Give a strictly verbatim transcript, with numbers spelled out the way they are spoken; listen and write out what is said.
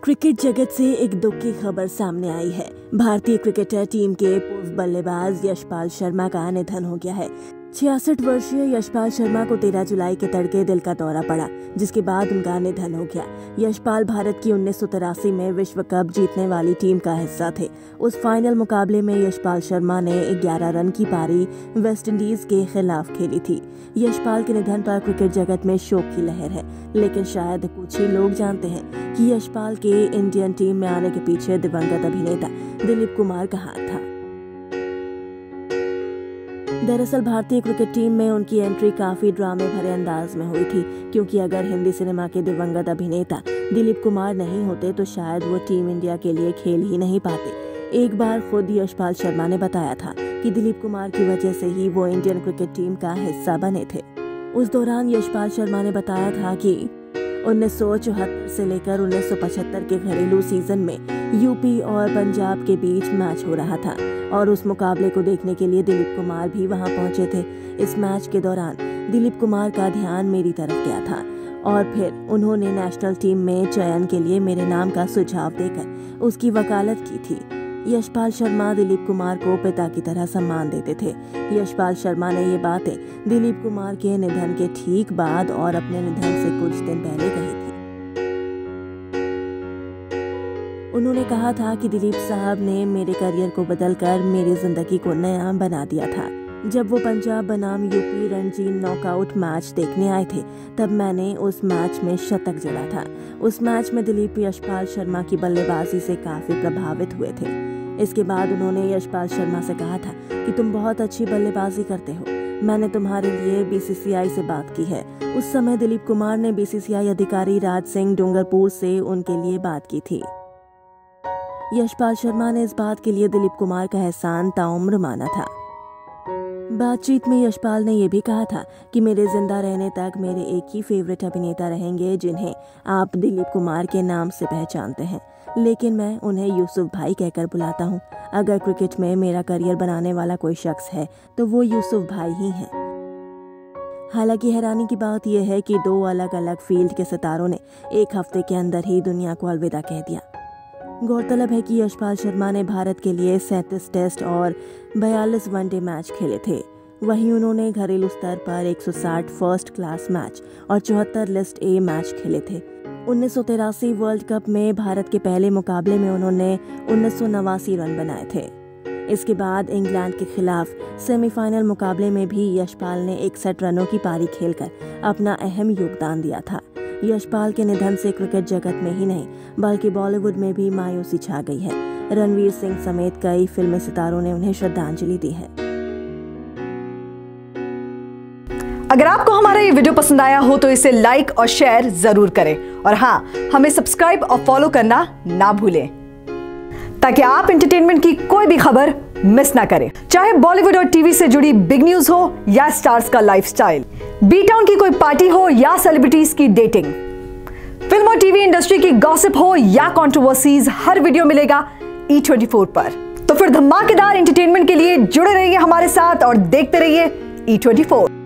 Cricket जगत से एक दुख की खबर सामने आई है। भारतीय क्रिकेटर टीम के पूर्व बल्लेबाज यशपाल शर्मा का निधन हो गया है। छियासठ वर्षीय यशपाल शर्मा को तेरह जुलाई के तड़के दिल का दौरा पड़ा, जिसके बाद उनका निधन हो गया। यशपाल भारत की उन्नीस सौ तिरासी में विश्व कप जीतने वाली टीम का हिस्सा थे। उस फाइनल मुकाबले में यशपाल शर्मा ने ग्यारह रन की पारी वेस्टइंडीज के खिलाफ खेली थी। यशपाल के निधन पर क्रिकेट जगत में शोक की लहर है, लेकिन शायद कुछ ही लोग जानते हैं कि यशपाल के इंडियन टीम में आने के पीछे दिवंगत अभिनेता दिलीप कुमार का हाथ था। दरअसल भारतीय क्रिकेट टीम में उनकी एंट्री काफी ड्रामे भरे अंदाज में हुई थी, क्योंकि अगर हिंदी सिनेमा के दिवंगत अभिनेता दिलीप कुमार नहीं होते तो शायद वो टीम इंडिया के लिए खेल ही नहीं पाते। एक बार खुद यशपाल शर्मा ने बताया था कि दिलीप कुमार की वजह से ही वो इंडियन क्रिकेट टीम का हिस्सा बने थे। उस दौरान यशपाल शर्मा ने बताया था कि उन्नीस सौ चौहत्तर से लेकर उन्नीस सौ पचहत्तर के घरेलू सीजन में यूपी और पंजाब के बीच मैच हो रहा था और उस मुकाबले को देखने के लिए दिलीप कुमार भी वहां पहुंचे थे। इस मैच के दौरान दिलीप कुमार का ध्यान मेरी तरफ गया था और फिर उन्होंने नेशनल टीम में चयन के लिए मेरे नाम का सुझाव देकर उसकी वकालत की थी। यशपाल शर्मा दिलीप कुमार को पिता की तरह सम्मान देते थे। यशपाल शर्मा ने ये बातें दिलीप कुमार के निधन के ठीक बाद और अपने निधन से कुछ दिन पहले कही थी। उन्होंने कहा था कि दिलीप साहब ने मेरे करियर को बदलकर मेरी जिंदगी को नया बना दिया था। जब वो पंजाब बनाम यूपी रणजी नॉकआउट मैच देखने आए थे, तब मैंने उस मैच में शतक जड़ा था। उस मैच में दिलीप यशपाल शर्मा की बल्लेबाजी से काफी प्रभावित हुए थे। इसके बाद उन्होंने यशपाल शर्मा से कहा था कि तुम बहुत अच्छी बल्लेबाजी करते हो, मैंने तुम्हारे लिए बीसीसीआई से बात की है। उस समय दिलीप कुमार ने बीसीसीआई अधिकारी राज सिंह डूंगरपुर से उनके लिए बात की थी। यशपाल शर्मा ने इस बात के लिए दिलीप कुमार का एहसान ताउम्र माना था। बातचीत में यशपाल ने यह भी कहा था कि मेरे जिंदा रहने तक मेरे एक ही फेवरेट अभिनेता रहेंगे जिन्हें आप दिलीप कुमार के नाम से पहचानते हैं, लेकिन मैं उन्हें यूसुफ भाई कहकर बुलाता हूं। अगर क्रिकेट में मेरा करियर बनाने वाला कोई शख्स है तो वो यूसुफ भाई ही हैं। हालांकि हैरानी की बात यह है कि दो अलग अलग फील्ड के सितारों ने एक हफ्ते के अंदर ही दुनिया को अलविदा कह दिया। गौरतलब है कि यशपाल शर्मा ने भारत के लिए सैंतीस टेस्ट और बयालीस वनडे मैच खेले थे। वहीं उन्होंने घरेलू स्तर पर एक सौ साठ फर्स्ट क्लास मैच और चौहत्तर लिस्ट ए मैच खेले थे। उन्नीस सौ तिरासी वर्ल्ड कप में भारत के पहले मुकाबले में उन्होंने उन्नीस सौ नवासी रन बनाए थे। इसके बाद इंग्लैंड के खिलाफ सेमीफाइनल मुकाबले में भी यशपाल ने इकसठ रनों की पारी खेलकर अपना अहम योगदान दिया था। यशपाल के निधन से क्रिकेट जगत में ही नहीं बल्कि बॉलीवुड में भी मायूसी छा गई है। रणवीर सिंह समेत कई फिल्मी सितारों ने उन्हें श्रद्धांजलि दी है। अगर आपको हमारा ये वीडियो पसंद आया हो तो इसे लाइक और शेयर जरूर करें और हाँ, हमें सब्सक्राइब और फॉलो करना ना भूलें ताकि आप एंटरटेनमेंट की कोई भी खबर मिस ना करें, चाहे बॉलीवुड और टीवी से जुड़ी बिग न्यूज हो या स्टार्स का लाइफस्टाइल, बी टाउन की कोई पार्टी हो या सेलिब्रिटीज की डेटिंग, फिल्म और टीवी इंडस्ट्री की गॉसिप हो या कंट्रोवर्सीज, हर वीडियो मिलेगा ई ट्वेंटी फोर पर। तो फिर धमाकेदार एंटरटेनमेंट के लिए जुड़े रहिए हमारे साथ और देखते रहिए ई ट्वेंटी फोर।